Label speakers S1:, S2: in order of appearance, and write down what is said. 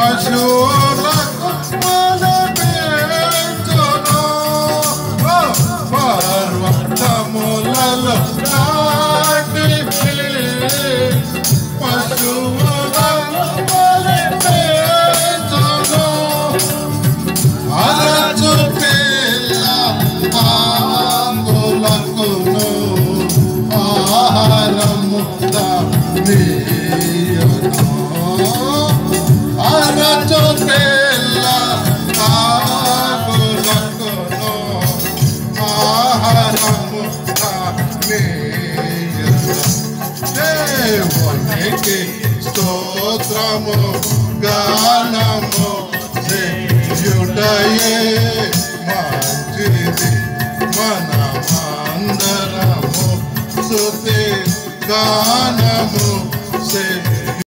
S1: పశువులకు మనమేంచును పర్వతములలో నాటి పశువులకు మనమేంచును అరచు పిల్ల ఆంగులకును ఆహారము నీయును అరచు పిల్ల ఆంగులకును ఆహారము నీయును దేవునికి స్తోత్రము గానము చేయుటయే మంచిది మనమందరము స్తుతి గానము